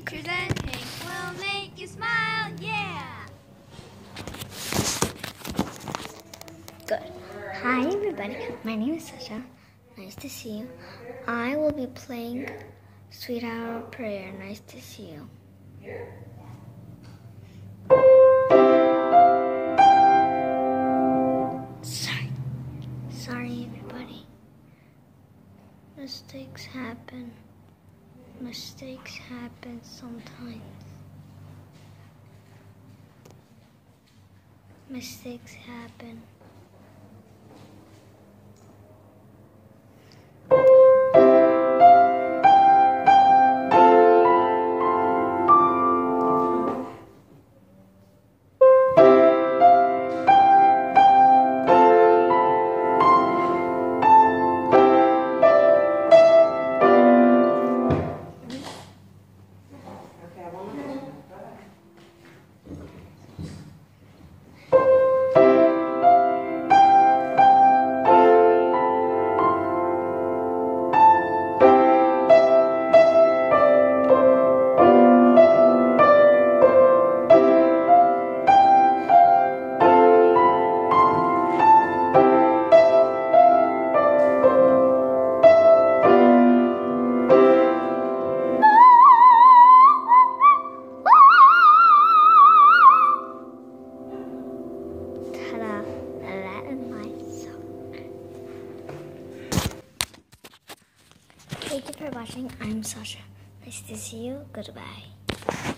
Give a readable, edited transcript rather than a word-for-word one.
Presenting will make you smile, yeah! Good. Hi everybody, my name is Sasha. Nice to see you. I will be playing Sweet Hour of Prayer. Nice to see you. Sorry everybody. Mistakes happen. Mistakes happen sometimes. Mistakes happen. Thank you for watching. I'm Sasha. Nice to see you. Goodbye.